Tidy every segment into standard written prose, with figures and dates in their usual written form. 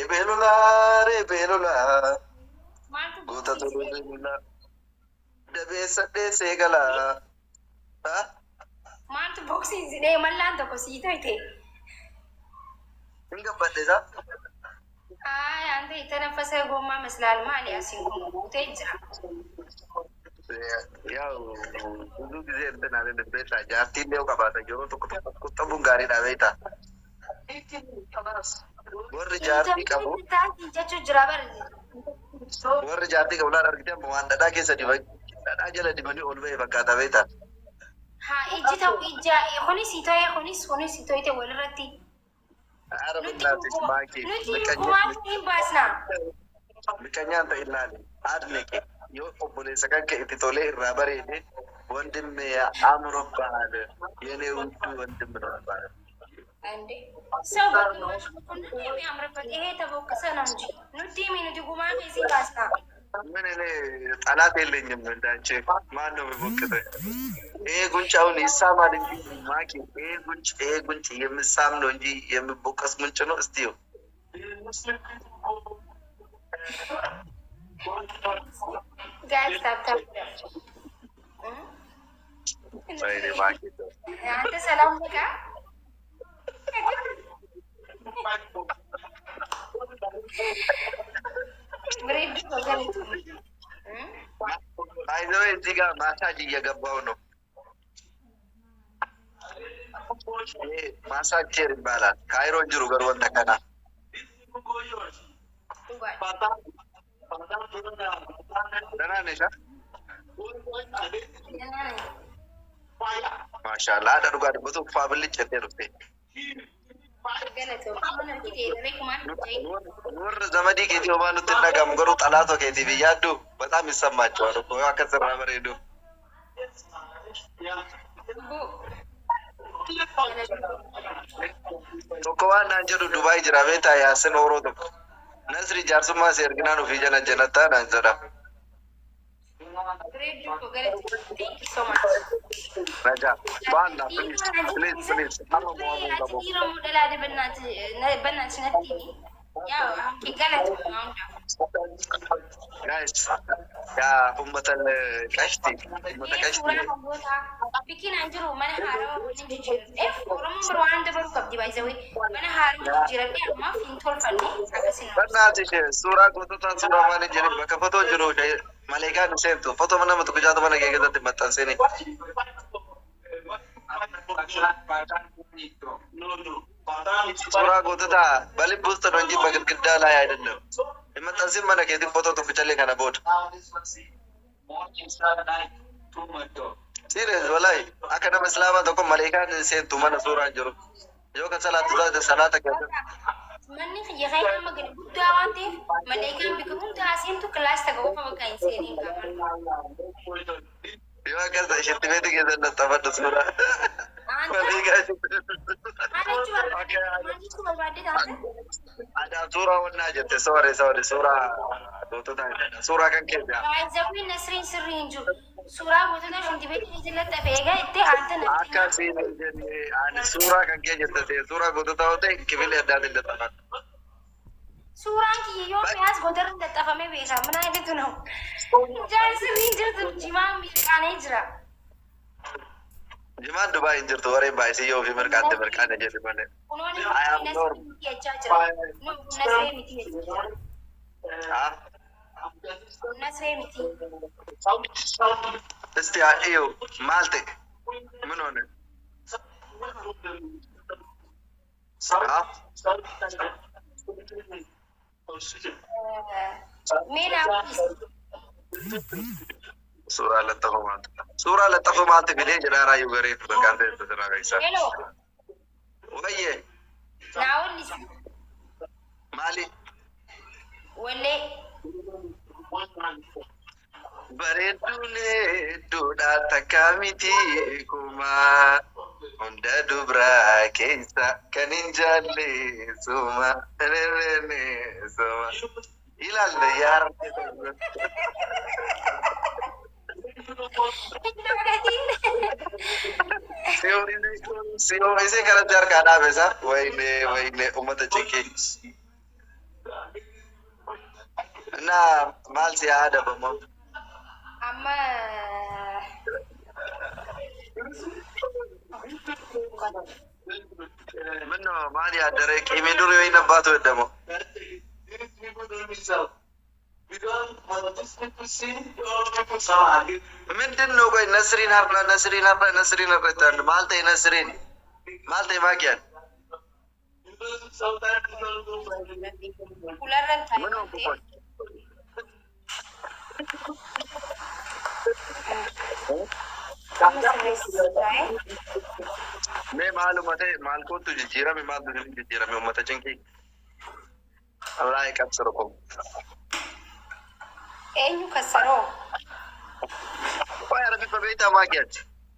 Rebelola. Gota to rebelola. Dabe sadde segala. Ha? Maaltu boksiisidhee mallaan tokko sii ta'e. Hinga badesa. Ante itti nafasa gommaa mislaal maali asiin kun guutee jira. Yaa'u hunduu gisee entanaa de beeta jaartiin deemu qabaata yeroo tokko qabuun gaariidha beeta. Warri jaartii qabu. Jechuun jira bari. Warri jaartii qabu laan argite amma waan dhadhaa keessa diban dhadhaa jala dibanii ol ba'e fakkaata beeta. Ijji ta'u ijja kunis sii ta'e walirratti. Nuti gumaan hin baasna. Miqanyaan ta'e ilaali. Aadne yoo obboleessa kan ka'e itti tolee irraa bareede wandimme amro baale yenee hunduu wandimme baale. Ande ሰው በግማሽ በኩል የሚያምርበት ይሄ ተቦከሰ ነው እንጂ nuti gumaan keessi baasna. ምን እኔ ጠላት የለኝም እንዳንቺ ማን ነው የሚቦክተኝ? ይሄ ጉንጭ አሁን ይሳማል እንጂ ማኪ ይሄ ጉንጭ የሚሳም ነው እንጂ የሚቦከስ ጉንጭ ነው። እስቲው ጋይስ ታፕታፕ ወይኔ ማኪ አንተ ሰላም በቃ ብሬድ ወገኒቱ አይዘው እዚህ ጋር ማሳጅ እየገባው ነው። ማሳጅ ይባላል። ካይሮ ጅሩ ገር ወንደ ከና ደህና ነሽ? ማሻአላ አደርጓ ደብቶ ፋብልጭ እንደሩቴ ኑር ዘመዲ ኬቲ ወባኑ ትነጋም ገሩ ጠላቶ ኬቲ ብያዱ በጣም ይሰማቸዋል እኮ አከሰራ በሬዶ ቶኮዋና አንጀዱ ዱባይ ጅራ ቤታ ያስን ኦሮ ቶኮ ነስሪ ጃርሱማ ሴርግና ነው ፊጀና ጀነታ ናንዘራ Raja, banda, please. Kamu mau ngomong? Tiro model ada benar senati. Ya, kigalat mau. Guys, ya ummatan kashti, ummatan kashti. Bikin anjuru mana haro boleh jujur. Orang berwan baru kap di bawah mana haro jujur ni amma fintol fanni agak sini. Benar sih, surah kutu tan surah mana jadi baka foto juru Malaikat nu sentu, foto mana matu kejatuh mana kayak kita tempat sini. Surah kutu ta, balik booster nanti bagian kedal lah ada no. Tempat sini mana kayak foto tu kecil kan abot. Serius, walai. Akan nama selama tu kau malaikat nu sentu mana surah juru. Yo kan salah tu dah salah tak ada. Manni khayya magan guddaa waan ta'eef malaayikaan bika hunda asiintu kilaas taga qofa bakka hin seeniin qaban. Yoo akkas isheetti beektu keessatti naxxafadhu suuraa. Ada suuraa wannaa jette sorry suuraa gootota suuraa kan keessa. Zabiin nasriin sirrii hin jiru. Suuraa gootota shanti beektu jalatti beekaa itti haanta natti. Akkasiin jennee ani suuraa kan keessa jette suuraa gootota yoo ta'e kibilee addaatiin laxxafadhu. Suuraan kiyyoo mi'aas gootarri laxxafamee beekaa mana hedduutu nahu. Jaan sirrii hin jirtu jimaan milkaanee jira. Jimaan Dubai hin jirtu warreen baay'isii yoo fi mirkaane jedhu malee. Nasree miti. Isti iyo maal ta'e? Min hoone? Suuraa laxxafumaatti fidee jira raayuu garee bakkaan ta'e sirraa keessaa. Wayyee. Naawulli. Maali? Wallee. Bareedduun hedduudha takka miti kumaa hunda dubraa keessa kan hin jaalleessuma suma ilaalle yaara. Siyo isi kana jar kada besa wayne ummata cike أنا مال سيادة بمو أما منه مالي أدرك يمدور وين باتو الدمو من دنو كوي نسرين هربلا نسرين هربلا مالتي نسرين مالتي ما كان كولارن منو تايمتي أما سرساي मैं मालूम है माल को तुझे जीरा में माल तुझे जीरा में उम्मत चंकी अल्लाह एक अक्सर को أيو كسرو वो यार अभी पबीता ما किया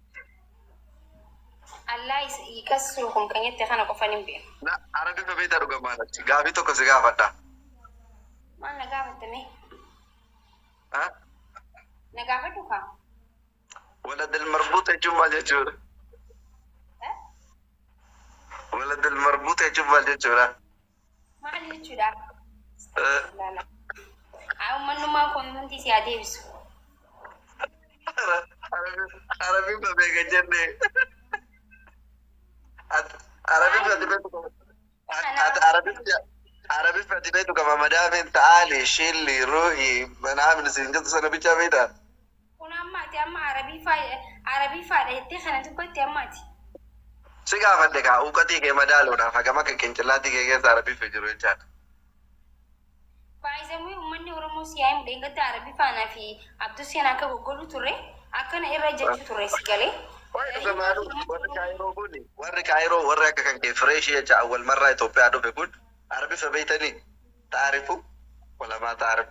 الله يكسركم كان يتخانق قفانين بيه ना अरबी पबीता रुका मारा गावी तो कैसे गावा था ما نقابة تمي हाँ نقابة توكا ولد المربوط يجمع جورا ولد المربوط يجمع جورا ما علي تشودا لا لا أو منو ما كون من تيسي عديبس عربي ببيجا جنة عربي عربي فتبيتو كما مدام تعالي شيلي روحي بنعمل سنجد سنة بيجا بيتا كنا أماتي أما عربي فاي يتخنا تكوتي أماتي سيجا فتك أوكتي كما دالونا فكما كنتلاتي كيس عربي فجرو الجات فايزمي ومني ورموس يايم دينغت عربي فانا في عبدو سينا كغولو توري أكنا إرجع توري سيجالي warri kaayiroo warri akka kan kee fireeshii jecha awwal marraa Itoophiyaa dhufe kun Arabi fa beeytanii taarifu wala maa taarif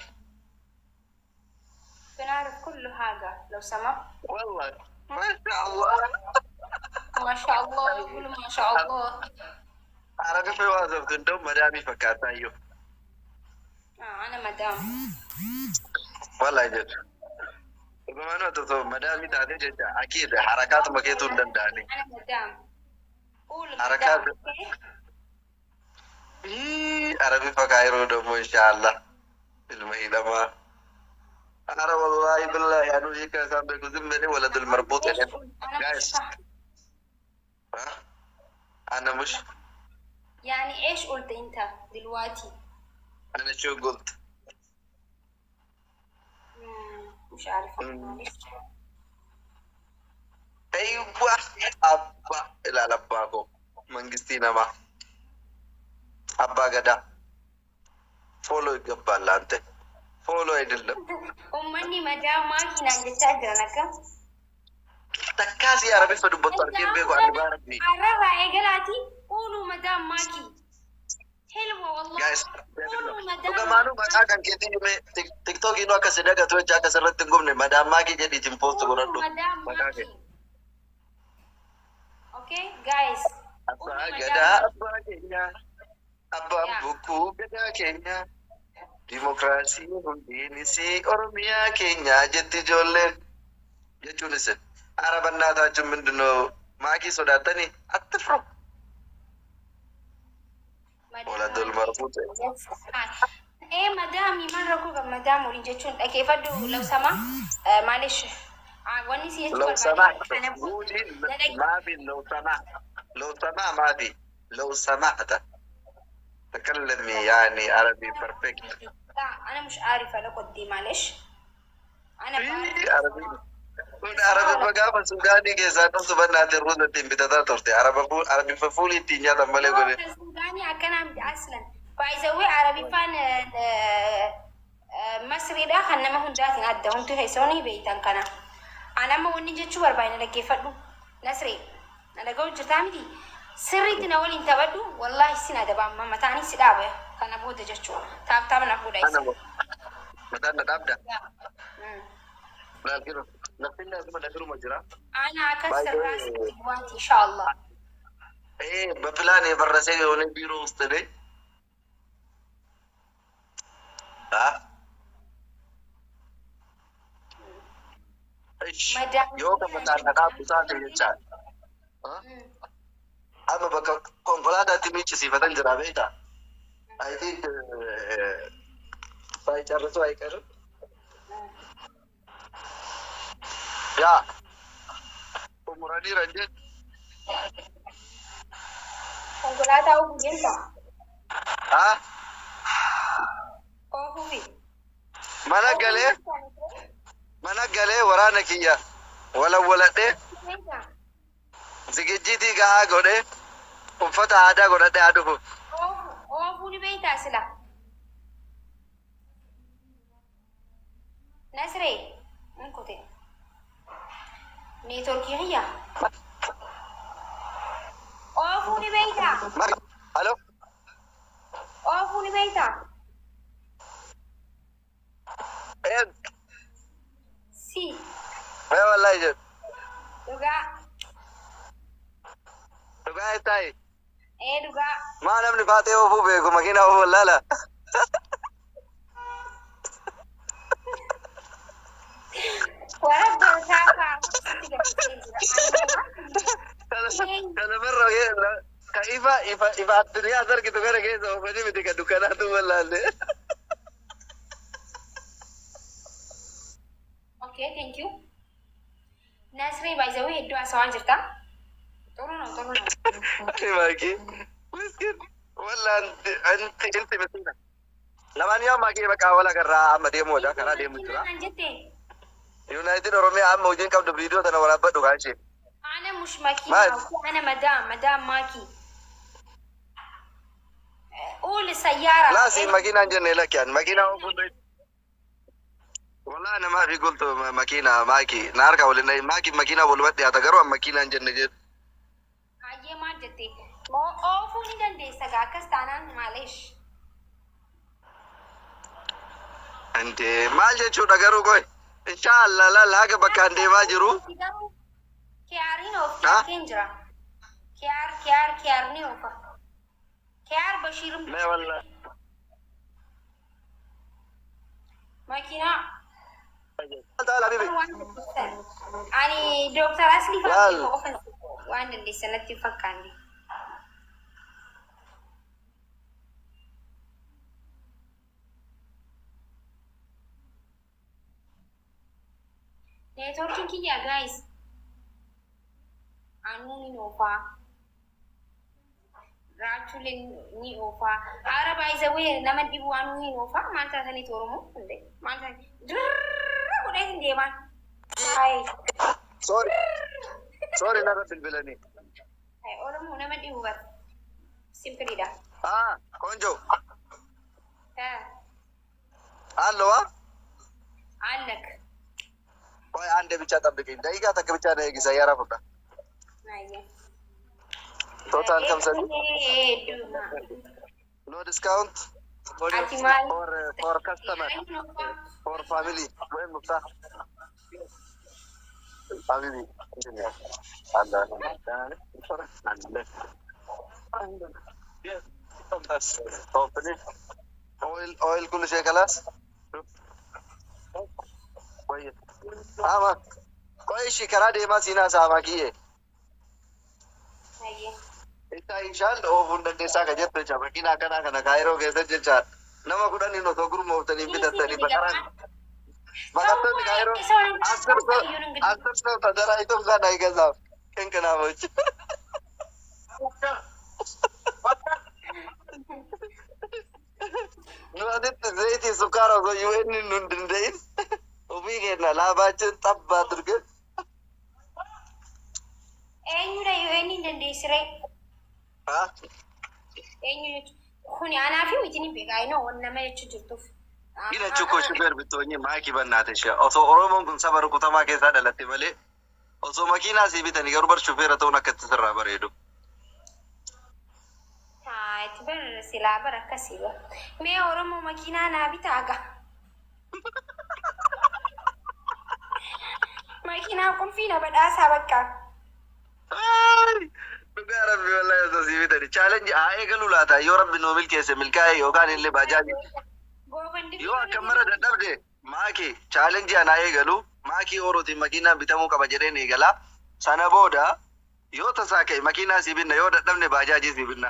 بنعرف كل حاجة لو سمحت والله ما شاء الله ما شاء الله قولوا ما شاء الله عربي في وظيفة الدوم مدامي فكاتا أيوه أنا مدام والله يجب بما أنه تطور مدامي تعدي جدا أكيد حركات مكيتون دنداني أنا مدام قول حركات عربي فكايرو دومو إن شاء الله المهيلة ما أنا والله بالله يعني هيك سامبك زمني ولد المربوط يعني جايز أنا مش يعني إيش قلت أنت دلوقتي أنا شو قلت مش عارفة أيوة أبا إلى لباكو منجستينا ما أبا قدا فولو يقبل أنت فولو يدلم أمني مدام ما كنا نتاجر نكا تكاسي عربي فدو بطل كيف بيقو عن باربي عربا إيقلاتي قولوا مدام ماكي حلوة والله قولوا مدام وكمانو مكاكا كيتي تيك توك إنو أكا سيداكا توجه أكا سرت تنقومني مدام ماكي جدي تنبوست قرندو مدام ماكي أوكي جايز أبا قدا أبا كينيا أبا بوكو قدا كينيا ديمقراسي هندينيسي أورميا كينيا جتي جولين جتونيسن عرب الناس أجمع من دنو ماكي سوداتني أتفرق ولا دول مربوط إيه مدام مرة كوكا مدام ولين جتون كيف أدو لو سما معلش واني سيجي لو سمحت ما في لو سمحت ما في لو سمحت تكلمي يعني عربي بيرفكت لا أنا مش عارفة لو كنت معلش أنا عربي عربي بقى سوداني كيسا نص بنات الروز التيم بتاتا تورتي عربي ففولي تينيا تمالي قولي سوداني أكنا أصلا فايزوي عربي فان مصري ده خلنا ما هون داتين أده هون تهيسوني بيتان كنا أنا ما وني جت شوار باين لك كيف أدو نسري أنا قول جرتامي دي سري تناولي انت بدو والله السنة ده بام ما تاني سدابة كان بود جت شوار تاب نقول أنا متى نبدأ لا كده نفسنا لازم ندير مجرى أنا أكسر راسي دلوقتي إن شاء الله إيه بفلاني برسي وني بيرو استدي ها إيش يوم مثلا نقاب بساعة يجعل ها أما بقى كونفلادا تميتش صفة جرابيتا I think by saayicharrisu ayqaru. Yaa umuranii ranjeen. konkolaataa ofii jirta. Haa Ofii. mana galee waraana kiyya waladhee zigijjiitii gahaa godhee uffata aadaa godhadhee haa dhufu. Ofuu ni beektaa sila. Nasree nkute neetworkii hiyya. Ofuu ni beektaa. Halo. Ofuu ni beektaa. Si. Wallahi jedhu. Dhugaa. Dhugaa eessaayi? Dhugaa. Maa namni baatee oofuu beeku makiinaa oofuu wallaala. Warabba isaa Kana birra ka ifa addunyaa sarkitu gara keessa oofanii miti ka dukkanaatu wallaalle. Okay, thank you. Nasri, by the way, hedduu haasawaa jirta. Xuru. Ani maakii. Miskin. Walla anti ilti misiina. Lamaan yoo maakii bakka wala garraa amma deemuudha karaa deemu jira. Kan jette. United Oromiyaa amma hojiin qabdu viidiyoo tana waraabadhu kaan ishee. Ana mush makiina. Ana madam maki. Uli sayyaara. Laasi makiinaan jenne lakkiyaan makiinaa oofuu beeku. Wallahi nama fi qultu makina maki narka wala maki makina wala wadde ata garu makina jenne je ayye ma jette mo ofu ni dandeessa ga akkas taanaan maaleesh ante maal jechuudha garuu koy inshallah la laga bakka deemaa jiru kiyaariin of kenjira kiyaar ni ofa kiyaar bashirum me walla makina تعال حبيبي أنا دكتور أصلي فاكر وأنا اللي سنتي فكاني networking kiya guys anu ni ofa Rachulin ni ofa Arab by the way nama dibu anu ni ofa manta tani toromo ande manta udah hindi man hai sorry nara bilbilani hai orang mau nama dibu bat simple ida konjo allo alak koy ande bicha tabbikin daiga tak bicha neegi sayara fuda total kam sani no discount for customer for family when mufta family oil كل شيء خلاص كويس कोई शिकरा दे मा सीना सामा की है इतना इंशाल ओ बुंडे सा गजत पे चमा की ना kana kairo ke se chat nama kuda ni no to guru mo tani bi tani bakaran bakato ni kairo asar so tadara ito ga dai ga sa ken kana mo no adit zeiti sukaro go UN ni nundin Umi kena lah baca tabba turun. Enyu UN dan Desiree. Hah? Enyu kuni anak fi wajini begai no warna mana cuci tuh. Ina cukup super betulnya maki banat sih. Oso orang mungkin sabar kutama kesah dalam timale. Oso makina sih betani garu ber super atau nak keterserah beredu. Itu benar sila berakasih lah. Me orang mau makina nabi taga. Makina konfina badasa bakka. Duga Rabbi wallahi to sibi tadi challenge aayega lulata yo Rabbi no mil kaise milka hai yoga nille bajaji yo kamara dadabde maaki challenge anaayega lu maaki oroti makina bitamu ka bajere ne gala sana boda yo ta sake makina sibinna yo dadabne bajaji sibinna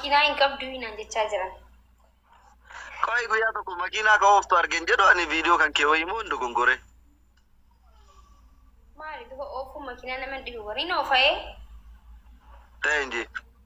makiinaa hin qabdu hinaan jechaa jiran. Koi guyyaa tokko makiinaa ka ooftu argin jedhu ani viidiyoo kan kee wayii moo dogongore. Maali duba oofuu makiinaa nama dhibu wariin oofa'ee? Ta'e inji.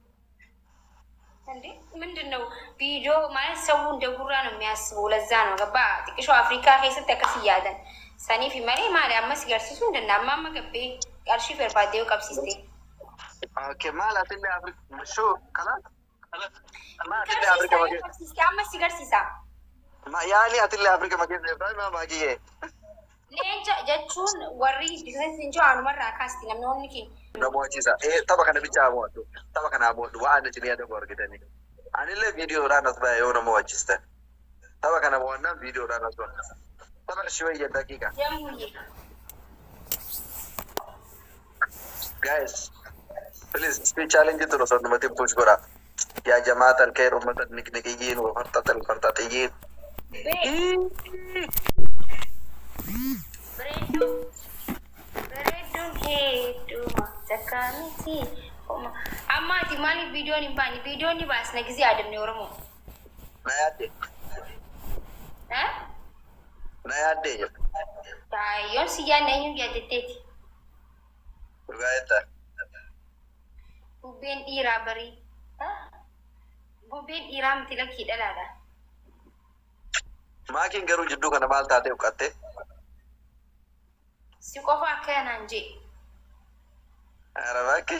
ምንድን ነው ቪዲዮ ማለት ሰው እንደ ጉራ ነው የሚያስበው። ለዛ ነው ገባ ጥቂሾ አፍሪካ ከይሰት ተከስያለን ሰኒ ፊመሬ ማለ አመስ ገርሲሱ እንደናማ መገቤ ቀርሺ ፈርባዴው ቀብሲስቴ ኦኬ ማለት እንደ አፍሪካ ሹ ከላ ማለት እንደ አፍሪካ ማለት አመስ ገርሲሳ ያኒ አትለ አፍሪካ ማለት ነው ማጊዬ ሌንጃ ጀቹን ወሪ ዲዛይን እንጆ አንመራ ካስቲ ለምንሆንኪ namoota tapha kana bichaa mo'atu tapha kana mo'atu waan achi ni adabu argitanii anillee viidiyoodhaan as ba'e yoo nama wajjistan tapha kana mo'annaan viidiyoodhaan as ba'e tapha shiwayya daqiiqa guys please speech challenge tu no sonno mati push gora ya jamaatan khair ummatan niknikiyin wa fartatal fartatiyin beredu hedu Zakamiti. Amma ti mali video ni bani video ni bas na gizi adam ni oromo. Nayade. Eh? Nayade. Yon si yan na yung yadeteti. Urgaeta. Buben ira bari. Buben ira mti laki dalada. Makin garu jiddu kana maal taate ukatte. Si qofa kana nje. Arabakish.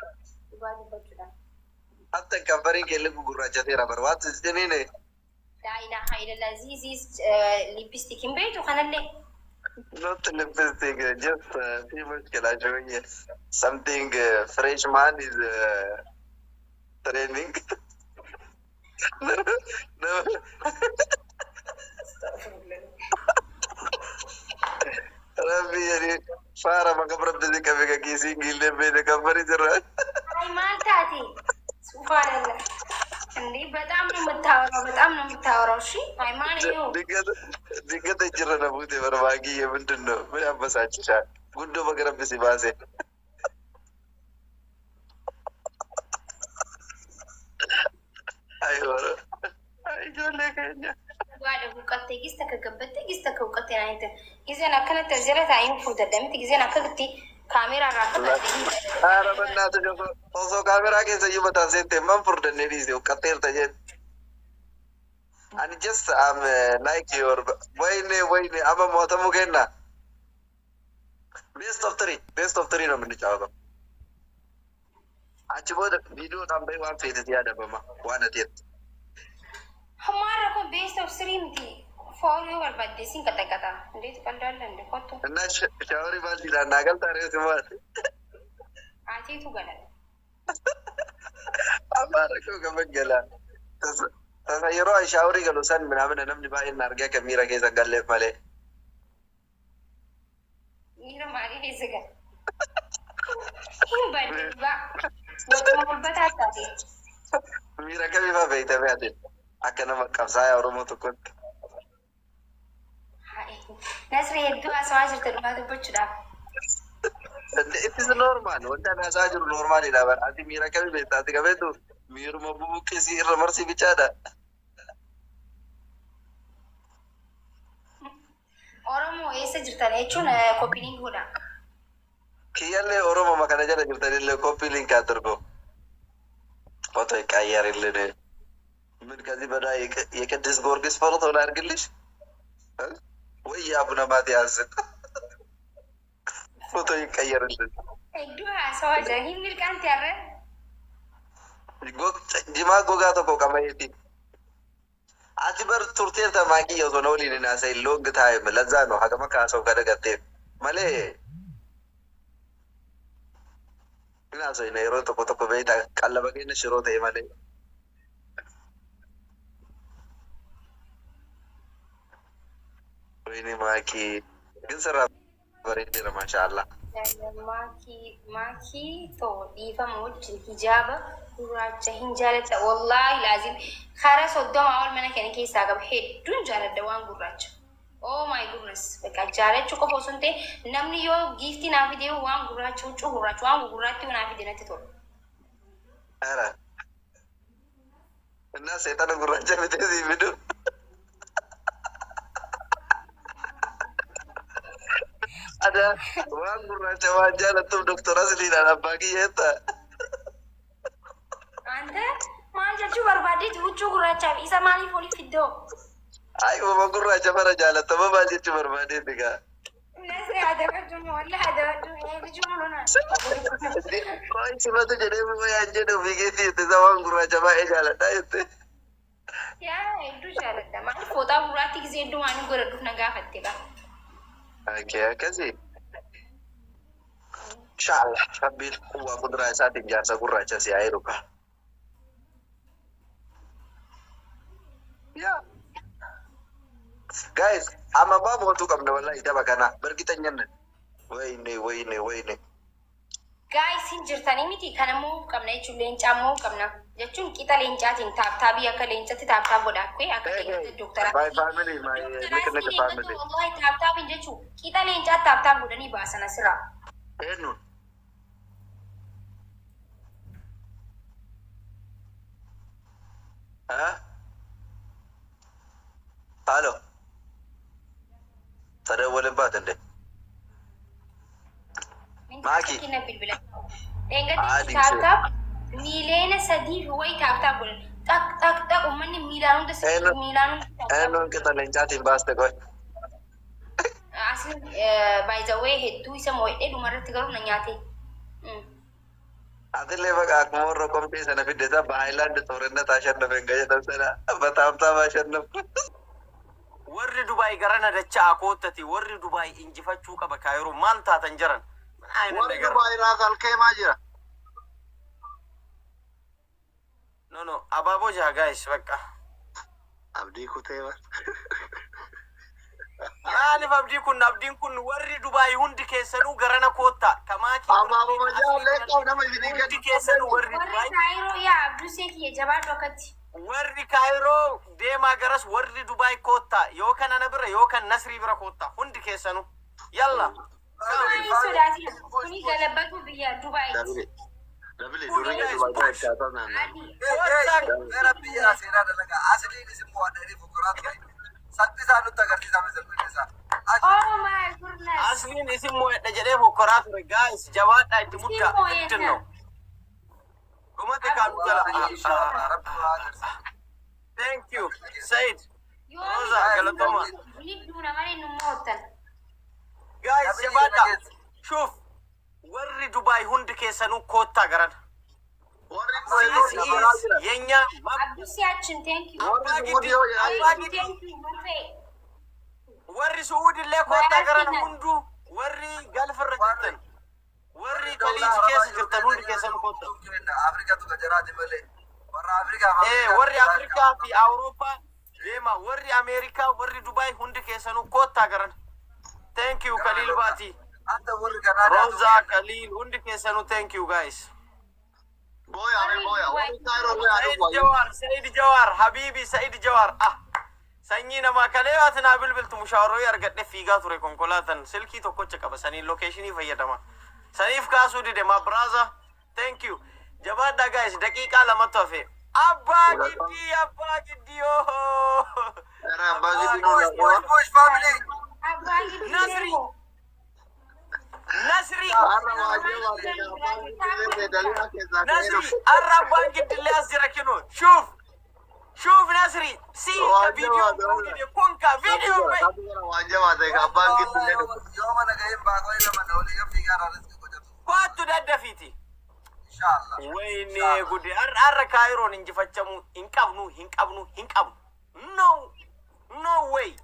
Hatta kafarin ke lugu gurracha tera barwat isdenine. La ilaha illallah zizis lipstick imbeto kanalle. Not lipstick, just famous kelajoye. Something fresh man is training. No. Rabbi yani fara makabrat de kabega kisi gille bene kabari jara. Ay maltati. Subhanallah. Andi በጣም ነው የምታወራው እሺ ሃይማኖት ነው ድንገት ጅረ ነው ቡቴ በርባጊ ምንድን ነው ምን ያበሳጭሻል ጉዶ በገረብ ሲባሴ አይወረ አይጆለከኛ ዋደ ሁቀቴ ጊስተ ከገበቴ ጊስተ ከውቀቴ አይተ ጊዜና ከነተ ዘረታ አይንፉ ደደምት ጊዜና ከግቲ ካሜራ ራከታ አረ በእናትህ ጆሶ ኦሶ ካሜራ ከሰ ይመታ ሴት ማን ፍርደኔ ዲዚ ወቀቴል ተጀ and just like your wayne aba motamu kenna best of 3 ነው የምንጫወተው አቺ ቦደ ቪዲዮ ታምበይ ዋን ፌት ያደበማ ዋነቴት हमारा को best of 3 थी follower birthday Singh कता እንዴት ቀልዳለ እንደ ኮቱ እና ሻወሪ ባልዲ ላናገል ታሪው ሲማት አቲቱ ገለ አማረኮ ከመገላ ተሰይሮ ሻወሪ ገሎ ሰን ምናምን ነምኒ ባይና አርገ ከሚራ ከዛ ጋለ ማለ ይሄ ማሪ ይዘጋ ይሄ ባይባ ወጥሞ በታታቲ ሚራ ከቢባ በይተባደ አከነ መቀብሳ ያውሮሞ ተቆጥ نسري الدعاء سواجر تلمات بوشدا it is normal wanda na sajur normal ila bar ati mira kabi beta ati kabetu miru mabubu kesi ramarsi bichada oromo ese jirtane chun copy link hoda kiyalle oromo makana jara jirtane le copy link aturgo foto ikayar illene min kazi bada የቅዱስ ጊዮርጊስ ፎቶ ላርግልሽ ወይ አቡነ ማትያስ ፎቶ ይቀየርልን ዱአ ሰዋጀ ሂሚል ካንት ያረ ጅማ ጎጋ ተቆ ቀመይቲ አትበር ቱርቴር ተማቂ የዞ ነው ሊና ሳይ ሎንግ ታይም ለዛ ነው ሀገማ ካሰው ከደገቴ ማለ እና ሰው ነው ሮቶ ተቆ በይታ ቀለበገነ ሽሮተ ይማለ ini maki ግን ስራ በሬዲራ ማሻአላ ማኪ ቶ ዲፈሙጅ ሂጃብ ጉራቻ ሂንጃለተ ወላሂ ላዚም خرس ودوم اول من كان كيس አገብ ሄዱን ጃለደ ዋን ጉራቻ ኦ ማይ ጉድነስ በቃ ጃለቹ ቆፎሱንቴ ነምኒዮ ጊፍቲ ና ቪዲዮ ዋን ጉራቻ ጩ ጉራቻ ዋን ጉራቲ ና ቪዲዮ ነተቶ አረ الناس سيطان قراجة بتزي بدو ada waan gurraacha waan jaalattuuf doktor Asliidhaan abbaa kiyyeetta. Ante maal jechuu barbaaddeeti huccuu gurraachaaf isa maaliif oliif iddoo? Ay uuma gurraacha bara jaalattama maal jechuu barbaaddeeti gaa? Nasi adabaddu walla adabaddu eebichuu mul'una. Waan simatu jedhee yaan jedhu fiigeetii itti isa waan gurraacha baay'ee jaaladhaa jette. Yaa hedduu jaaladha. Maal fooxaa gurraatti gisee hedduu waan hin godhadhuuf na gaafatte gaa. Oke, akkasii. Inshallah, Rabbiin waa kuduraa isaatiin jaarsa gurraacha si haa eeruka. Yeah. Guys, amma baabootu qabna wallahi daba kana bargitan nyannan. Wayne. Guys, hin jirtanii miti kanammoo qabna jechuun leencaa immoo qabna. Jechuun qixa leencaatiin taabtaabii akka leencatti taabtaab godha. Akka leencatti doktara. My family, my little family. Wallahi taabtaabiin jechuun qixa leencaatti taabtaab godhanii baasan asirraa. Eenyu? Halo. Sada waliin baatan de. Maaki. Engati taabtaab miileena sadii wayi taabtaab godhan. Tak uummanni miilaan hunda sadii miilaan hunda. Eenyuun qixa leencaatiin baaste qoy. Asin by the way hedduu isa moo'ee dhumarratti garuu na nyaate. Adillee bakka akkuma warra qompii sana fiddesa baayilaandi toorannaa taashannafe hin gayyatan sana bataamtaa baashannafe. Warri Dubaay garana dachaa koottati warri Dubaay injifachuu qaba kaayiroo maal taatan jiran. Warri Dubaay irraa kalkeemaa jira. No, abaaboo jaa guys bakka. Abdii kuteema. Maaliif abdiin kun warri Dubaay hundi keessanuu garana kootta kamaaki. Abaaboo majaalee qabu nama isinii hundi keessanuu warri Dubaay. Warri kaayiroo yaa abduu seekiyya jabaadhu akkatti. Warri kaayiroo deemaa garas warri Dubaay kootta yookaan ana bira yookaan Nasrii bira kootta hundi keessanuu. Yalla. Dubaay sodaati. Kuni galabbatu biyya Dubaay. Dabili durii Dubaay taatan naannoo. Gara biyya seenaa dalagaa asliin isin mo'adhanii fukuraa ture. Sattisaa nutti agarsiisaa misalmisaa. Oh my goodness. Asliin isin mo'adha jedhee fukuraa ture guys jabaadhaa itti muddaa ittinno. Dhumate kaanu jala. Thank you, Said. Rosa, galatoma. Guys, jabaadhaa. Shuf. Warri Dubaay hundi keessanuu koottaa garan. This is Yenya Abdusiachin, thank you. Warri Suudi illee koottaa garan hundu warri galfarra jirtan. Warri kaliiji keessa jirtan hundi keessanuu koottaa. Afrikaatu gajaraati malee. Warra Afrikaa. Warri Afrikaa fi Awurooppaa deema. Warri Ameerikaa, warri Dubaay hundi keessanuu koottaa garan. Thank you, Khalil Baati. Rosa, Khalil, hundi keessanuu thank you guys. Boya. Said Jawar, Habibi Said Jawar. Sanyii namaa kalee waatinaa bilbiltu mushawaroo argadhe fiigaa ture konkolaatan silkii tokkocha qaba sanii lokeeshinii fayyadama. Saniif kaasuu dide ma brother. Thank you. Jabaadhaa guys daqiiqaa lamatti hafe. Abbaa giddi yoo. Bush family. Nasri, Arabang gidillee as jira kinu. Shuf Nasri, see the video de konka video bay. Yoo mana ga'een baaqoo ilma naawlee yoo fiigaa raalis godhatu. Kwaatu daddafiti. Inshallah. Wayne gudi arra kaayiroon injifachamu hin qabnu. No way.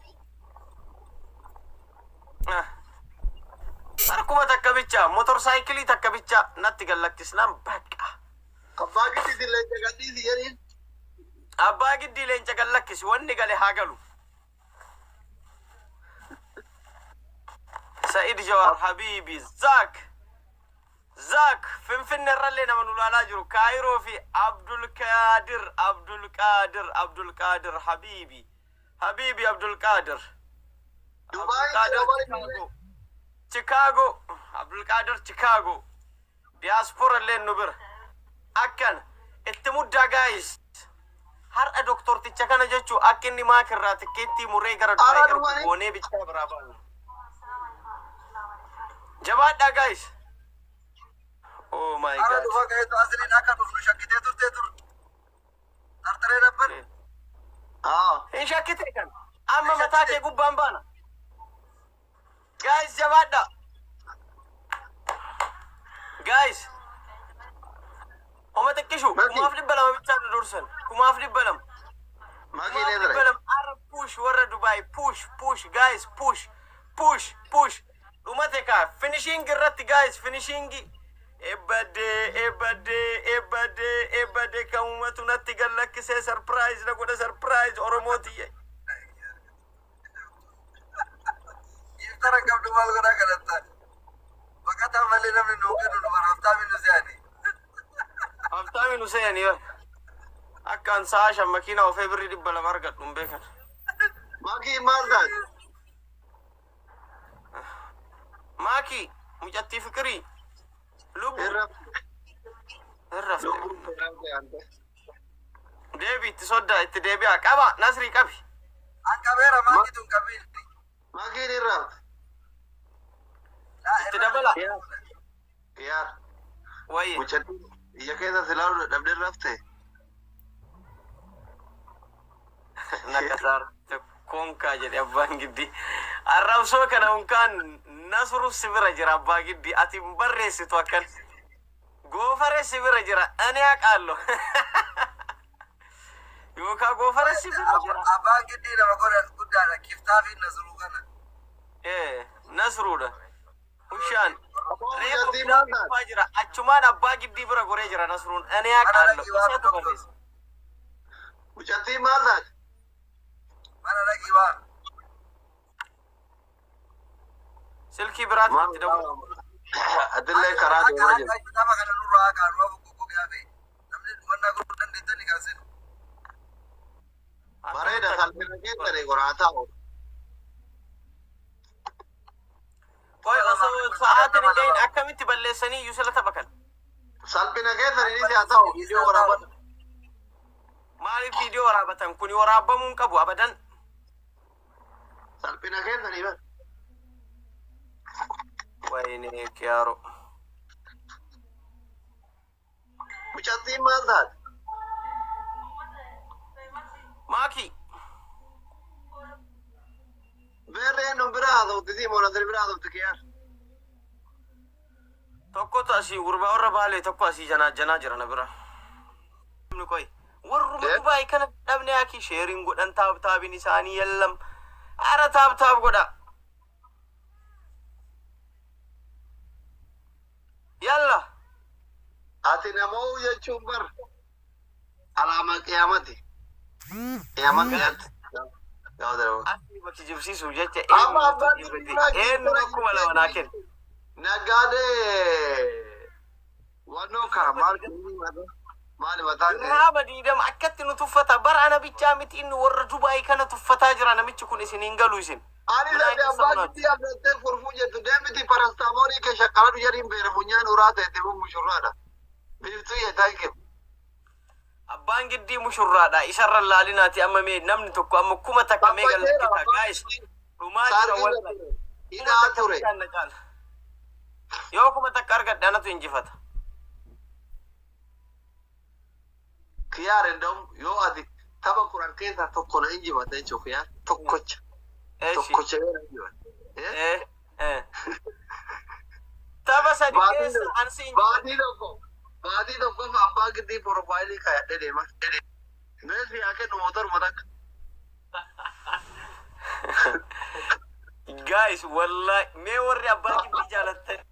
Arkuma takka bicha motorsaayikilii takka bicha natti gallakkisnaan baqa. Abbaa giddi leenca gadhiisi jedhin. Abbaa giddi leenca gallakkisi wanni gale haa galu. Said Jawar Habibi Zak Finfinne irrallee nama nu laalaa jiru Kaayiroo fi Abdul Qadir Habibi Abdul Qadir Chicago Abdul Qadir Chicago diaspora leen nu bir akkan itti muddaa guys Har'a doktorticha kana jechuun akka inni maakirraa tikkeettii murree gara duraa ergu goonee bichaa biraa baanu. Jabaadhaa guys. Oh my god. Ana dhufa ga'eetu asliin akka dhufnu shakkitee turtee tur. Tartaree dabban. Hin shakkitee kan. Amma mataa kee gubbaan baana. Guys jabaadhaa. Guys. Oma xiqqishu kumaaf dhibba lama bichaan dursan. Kumaaf dhibba lama. Maakii Kumaaf dhibba lama. Arra push warra Dubai. Push guys push. Dhumate kaa finishing irratti guys finishing. Ebade kan uumatu natti gallakkisee surprise na godha surprise Oromooti. Iftara qabdu maal godhaa kadhattaa. Baqataa malee namni nuu kennu nu baraftaa minnu se'anii. Haftaami nu se'anii yoo. Akkaan sa'a shan makiina ofee birrii dhibba lama argadhu hin beekan. Maakii maal taate? Maakii mucattii fikirii. Lubbu. Irrafte. Deebi itti soddaa itti deebi'aa qaba Nasrii qabi. An qabeera maakii tun qabiin. Maakiin irraafte. Itti dabala. Yaar. Wayye. Mucattii iyya keessa silaalu dhabdee rafte. Nakasaar konkaa jedhe abbaan giddi. Arrabsoo kana unkaan Nasru sibira jira abbaa giddi. Ati hin barreessitu akkan. Goofare sibira jira. Ani haqaallo. Yookaan goofare sibira jira. Abbaan giddii nama godha guddaadha. Kiftaa fi Nasruu kana. Nasruudha. Ushaan. Reefu jira. Achumaan abbaa giddii bira goree jira Nasruun. Ani haqaallo. Isaatu barreessa. Mucattii maal taate? Mana dhaqii waan. Silkii biraatti itti dabalu. Adillee karaa deemaa jira. Nama kana nurraa hakaa nurraa bukkuu gaafe. Namni dhufannaa godhuu dandeettanii kaasinu. Bareeda salphina keessanii qoraa taa'u. Qoy osoo sa'aatiin hin gahin akkamitti balleessanii iyyuu sila tapha kan. Salphina keessanii ni haa ta'u viidiyoo waraabatan. Maaliif viidiyoo waraabatan kuni waraabamuu hin qabu abadan. Salphina keessanii bara. Wayne chiaro. Mucattiin maal taate? Maki. Beerreen nun biraa haa ta'utti siimoon asirri biraa haa ta'utti kiyyaar. Tokkotu asii gurbaa warra baalee tokko asii janaa jira na bira. Qoy warruma Dubaay kana dhabne aki sheeriin godhan taabtaabiin isaanii yallam. Ara taabtaab godha. Yalla. Ati namoo jechuun bar alaama qiyaamati. Qiyaamati ati. Asii bakki jibsiisu jecha Amma abbaan eenyu akkuma lama naa kenna. Nagaadee wannoo kaa maali mataan Nama diidama akkatti nu tuffata bara ana bichaa miti inni warra Dubaay kana tuffataa jira namichi kun isin hin galu isin. ani lade abbaa giddii abdattee furfuu jettu deemiti parastaamoolii kee shaqqaladu jedhiin beera funyaan uraa ta'etti bu mushurraadha. Biiftuu yeetaa kee. Abbaan giddii mushurraadha isarra laalinaati amma mee namni tokko amma kuma takka mee galakkita guys. Dhumaa jira walla. Hidhaa ture. Yoo kuma takka argadhe anatu injifata. Kiyaar endom yoo ati tapha kuran keessaa tokko na injifata jechuuf yaa tokkocha. Tokkocha yoo na injifata. Tapha sadi keessa ansi injifata. Baatii tokko abbaa giddii porofaayilii kaayadhe deema. Meeshaa yaa kennu motoruma takka. Guys wallahi mee warri abbaa giddii jaalattan.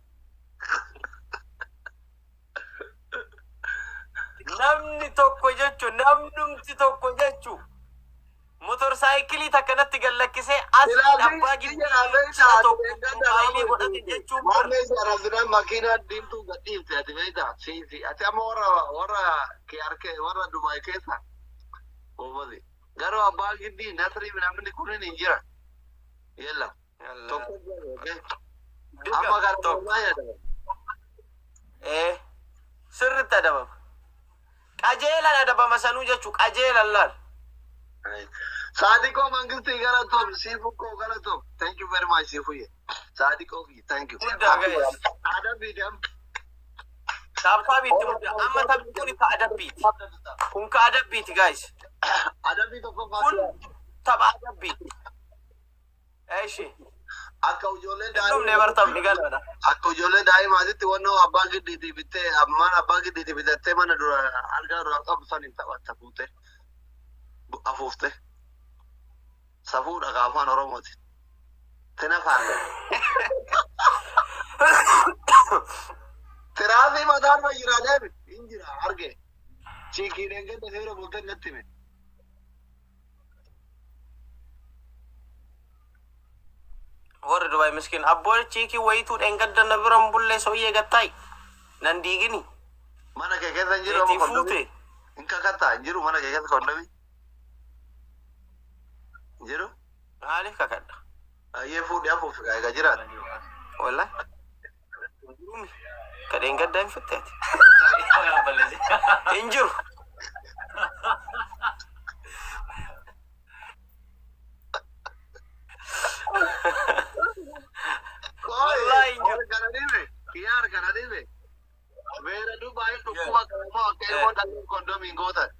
Namni tokko jechuun namnumti tokko jechuun motorsaayikilii takkanatti gallakkisee asii abbaa giddii tokko mobaayilii godhate jechuun Maamee sarafidhaan makiinaa diimtuu gadhiifte ati beektaa si ati amma warra warra Dubaay keessa oobasi garuu abbaa giddii Nasrii namni kunin hin jira yella tokko amma gara sirriitti adabama. qajeelan adabama sanuu jechuu qajeelan laal. Sadiko Mangisti Galatom, Sifuko Galatom. Thank you very much, Sifuye. Sadiko, thank you. Guddaa guys. Adabidam. Taaptaabiitti mudda amma taphni kun ka adabbiiti. Kun ka adabbiiti guys. Adabito Kun Kofa. tapha adabbiiti. Eeshi. Akka ujoollee Dhumne bartaafni galaadha. akka ujoollee daa'imaatitti wannoo abbaa giddiitii bittee ammaan abbaa giddiitii bitattee mana dura argaa dura qabu san hin taphatta fuutee afuuftee safuudha ka afaan oromooti tina faanne tiraafii mataarra jira deemi hin jira arge chiikii dheengedda seera bultee natti hime Warri Dubai miskin abboo chiikii wayituu dheengadda na biran bullee soyyee gattaay nan diigini. mana kee keessa hin jiru Itti amma kondomii fuute. hin kakattaa hin jiru mana kee keessa kondomii hin jiru Maaliif kakadha? ayyee fuudhee afuuf egaa jiraata Wallahi. Ka dheengaddaa hin futteeti. Hin jiru. Wallahi hin jiru. kana dhibe kiyyaar kana dhibe beera dubaa'ee dhukkuba qabamoo akka ilmoo dhalli kondomiin gootan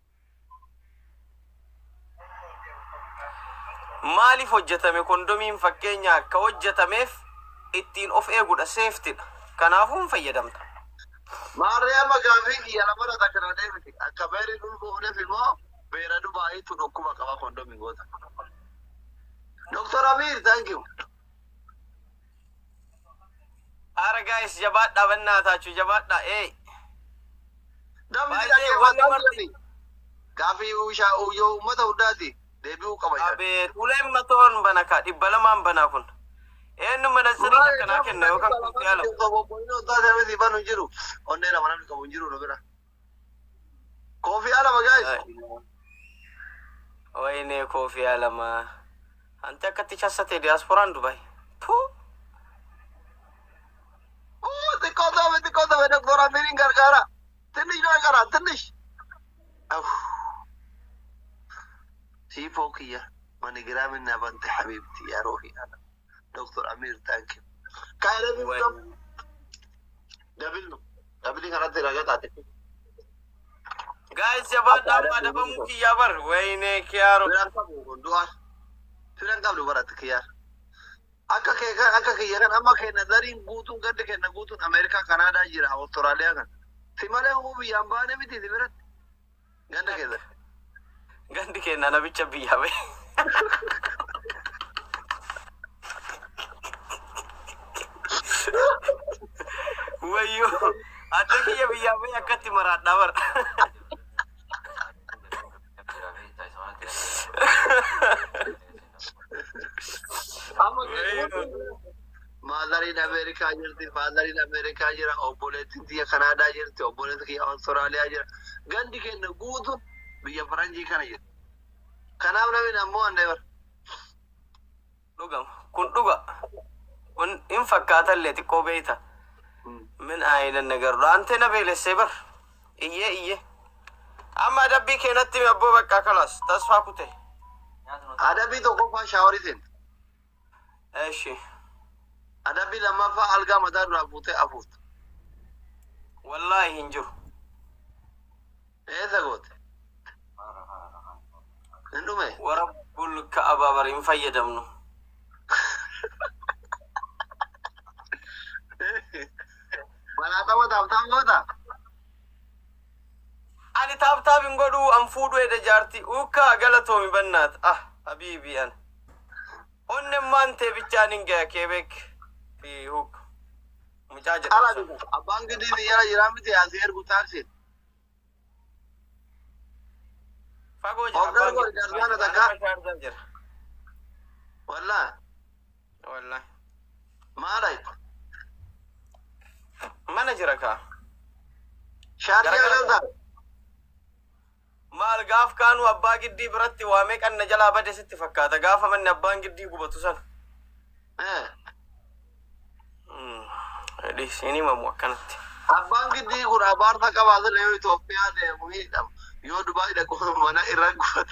Maaliif hojjetame kondomiin fakkeenya akka hojjetameef ittiin of eegudha seeftidha. Kanaafuu hin fayyadamta. maariyaama gaafii kiyya lamana takkana deemiti akka beeri dhulbuufneef immoo beera dubaa'iitu dhukkuba qaba kondomiin gootan Dr. Amir, thank you. Ara guys jabaadhaa bannaa taachuu jabaadhaa Namni Baay'ee dhagee wanni waan marti- jedhani gaafii yoo uummata hundaati deebi'uu qaba jedhan. Abee uleen matoon bana ka 200 bana kun. Eenyu mana sirrii akkanaa kenna yookaan kutti yaala. Banu jiru onnee lama namni qabu hin jiru nu bira. Koofii alama guys. Wayne koofii alama. Anti akkatti chassate diasporaan Dubai. Tuu. xiqqoo ta'e Dr. Amirin gargaara. Tinnish gargaara tinnish. Siifoo kiyya manigiraamin na bante habibti yaa roohii ana. Dr. Amir, thank you. Kaayira biifuu dabilnu. Dabilii kanatti ragaa taate. Guys jabaadhaa madabamuu kiyyaa bar. Wayne kiyaaro. Firaan qabu hundumaa. Firaan qabdu baratti kiyyaa. Akka kiyya kan amma kenna dariin guutuun gandi kenna guutuun Ameerikaa, Kanaadaa jira, Awustiraaliyaa kan. Si malee hubuu biyyaan baane miti si biratti. Ganda keessa. Gandi kenna nabicha biyyaa bahe. Wayyo. Adda kiyya biyyaa bahe akkatti maraadhaa bar. Amma maadariin Ameerikaa jirti, faadariin Ameerikaa jira, obboleettiin biyya Kanaadaa jirti, obboleettiin biyya Awustiraaliyaa jira. Gandi kenna guutuun biyya Faranjii kana jira. Kanaaf namni ammoo andee bar. Dhugama. Kun dhuga. Kun hin fakkaatallee xiqqoo beeyta. Min aayinan nagarru. Ante na beelessee bar. Iyyee. Amma dabbii keenatti abboo bakka kalas. Tasfaa kute. Adabbii tokkoffaa shaaworii seenti. Eeshi. Adabbii lammaffaa algaa mataa duraa fuutee afuufta. Wallaahi hin jiru. Eessa goote? Hin dhume? Warabbul ka'abaa bari hin fayyadamnu. Malaatama taaptaan goota? Ani taaptaap hin godhuu an fuudhu edha jaarti. Ukkaa galatoomi bannaat. Habiibii an. Onne maantee bichaan hin gaya keebek. Fi huk. Mucaa Ala jedhu. abbaan gidii biyyaa jiraa miti asii ergu taaksiin. Fagoo Hoggaa gol gargaara takka. jira. Wallaa Wallaahi. maala itti? Mana jira kaa. Shaarjii Garagara. agarta? Maal gaaf kaanu abbaa giddii biratti waamee qanna jalaa bade sitti fakkaata. Gaafa manni abbaan giddii gubatu sana. Dhiisiin himamu akkanatti. Abbaan giddii kun abaarsa qabaatan yoo Itoophiyaa deemu hidhama. Yoo Dubaay dhaqu mana irra gubata.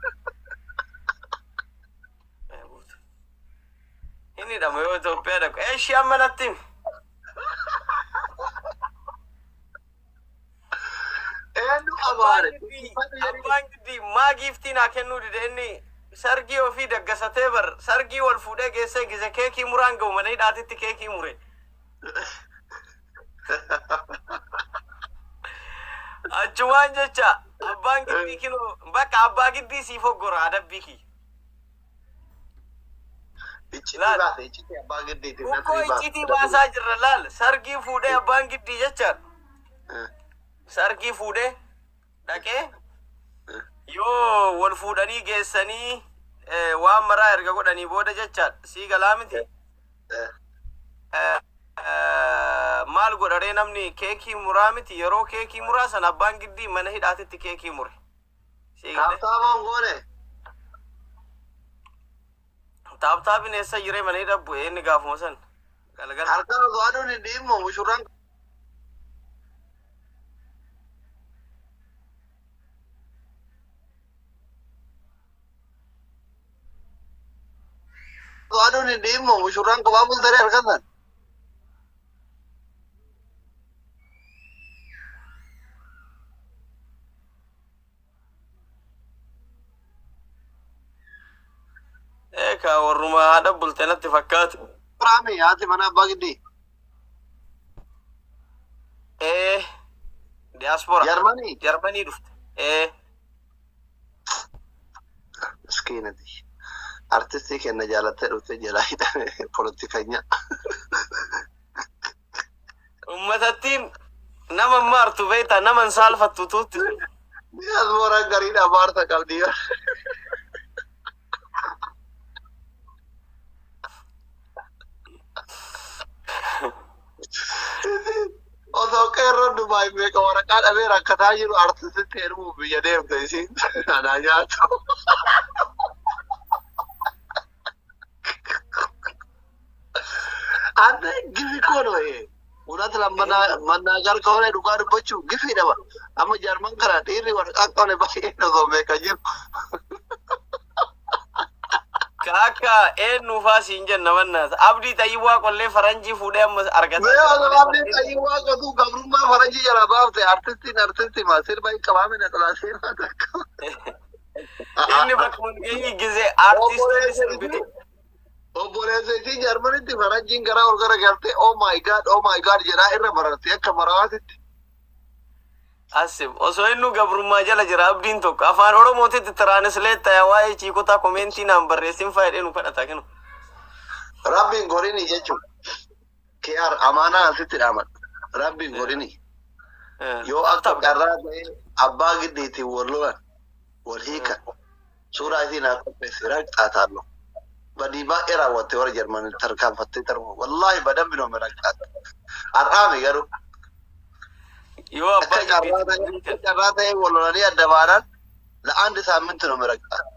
Inni dhama yoo Itoophiyaa dhaqu. Eeshi amma natti. Eenyu abaare? Abbaan giddii maa giiftii naa kennuu dide inni sargii ofii daggasatee bar sargii wal fuudhee geessee gise keekii muraan ga'u mana hidhaatitti keekii mure. Achumaan jecha abbaan giddii kinoo bakka abbaa giddii siif hoggora adabbii kiyya. Ukkoo iccitii baasaa jirra laal sargii fuudhee abbaan giddii jechaan sargii fuudhee dhaqee yoo wal fuudhanii geessanii waan maraa erga godhanii booda jechaan sii galaa miti. Maal godharee namni keekii muraa miti yeroo keekii muraa san abbaan giddii mana hidhaatitti keekii mure. Taaptaaboon goone. Taaptaabiin eessa jiree mana hidha bu'ee inni gaafuma san galgala. Harkaan osoo aduun hin dhiimmoo mushurraan. Osoo aduun hin dhiimmoo mushurraan kophaa bultaree harkaan san. Eka warruma haadha bulte natti fakkaatu. Raami haati mana abbaa giddii. Diaspora. Jarmanii. Jarmanii dhufte. Miskiinati. Artistii kenna jaalattee dhufte jalaa hidhame politikanya. Ummatattiin nama maartu beektaa nama hin saalfattu tuutti. Diasporaan gariidha abaarsa qabdii. Osoo qeerroon Dubaay meeqa waraqaa dhabee rakkataa jiru artistitti heerumuuf biyya deemte isiin anaa nyaatu. Anne gifi kono ulat mannaagar kone dhugaa dubbachuu gifi dhaba. Amma Jarman kana dhiirri waraqaa qabne baay'ee osoo meeqa jiru. Kaka eenyuufaa siin jenna mannaas abdii tayyibaa qollee faranjii fuudhee amma argata. Mee osoo abdii tayyibaa qotuu gabrummaa faranjii jala baafte artistii maa sirba hin qabaame na xalaa seenaa takka. Inni bakka walgahii gisee artistoonni sirbite. Obboleessii Jarmanitti faranjiin garaa ol gara galtee oh my god jedhaa irra bararte akka marawaatitti. Asif osoo inni gabrummaa jala jira abdiin tokko afaan oromootitti tiraanisleet ta'e waa'ee ciikotaa koomeentii naan barreessin fayyadee nu kadhata kennu. Rabbiin godhini jechuun KR amaanaa asitti dhaaman rabbiin godhini yoo akka qarraa ta'e abbaa giddiitiin wal lolan wal hiikan suuraa isiin haa qopheesse raqxaataallo badii baay'ee raawwatte warra Jarmanii tarkaanfattee darbu wallaahi badan binoome raqxaata har'aami garuu. Yo abbaa Akka carraa ta'e wal lolanii adda baanaan la'aandi saaminti nu miraqxa.